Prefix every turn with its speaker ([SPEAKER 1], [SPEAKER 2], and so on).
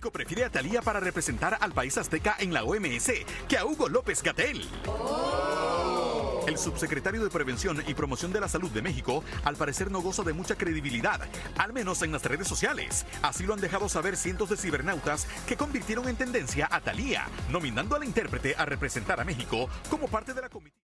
[SPEAKER 1] México prefiere a Thalía para representar al país azteca en la OMS que a Hugo López-Gatell. El subsecretario de Prevención y Promoción de la Salud de México, al parecer no goza de mucha credibilidad, al menos en las redes sociales. Así lo han dejado saber cientos de cibernautas que convirtieron en tendencia a Thalía, nominando a la intérprete a representar a México como parte de la comitiva.